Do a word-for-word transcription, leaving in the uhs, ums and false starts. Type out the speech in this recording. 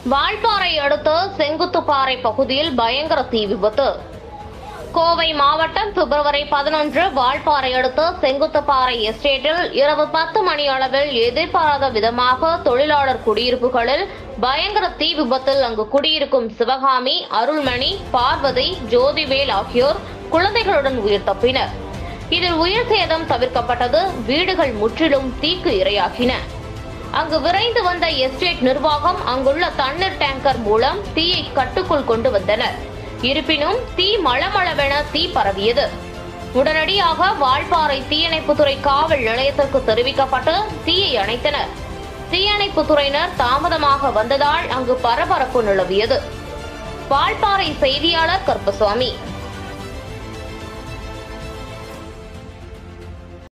வால்பாறை அடுத்த செங்குத்துப்பாறை பகுதியில் பயங்கர தீ விபத்து. கோவை மாவட்டம் பிப்ரவரி பதினொன்று வால்பாறை அடுத்த செங்குத்துப்பாறை எஸ்டேட்டில் இரவு பத்து மணி அளவில் எதிர்பாராத விதமாக தொழிலாளர் குடியிருப்புகளில் பயங்கர தீ விபத்தில் அங்கு குடியிருக்கும் சிவகாமி, அருள்மணி, பார்வதி, ஜோதிவேல் ஆகியோர் குழந்தைகளுடன் உயிர் தப்பினர். இதில் உயிர் சேதம் தவிர்க்கப்பட்டது. வீடுகள் முற்றிலும் தீக்கு இரையாகின. அங்கு விரைந்து வந்த எஸ்டேட் நிர்வாகம் அங்குள்ள தண்ணீர் டேங்கர் மூலம் தீயை கட்டுக்குள் கொண்டு வந்தனர். இருப்பினும் தீ மளமளவென தீ பரவியது. உடனடியாக வால்பாறை தீயணைப்புத்துறை காவல் நிலையத்திற்கு தெரிவிக்கப்பட்டு தீயை அணைத்தனர். தீயணைப்புத்துறையினர் தாமதமாக வந்ததால் அங்கு பரபரப்பு நிலவியது. வால்பாறை செய்தியாளர் கருப்பசாமி.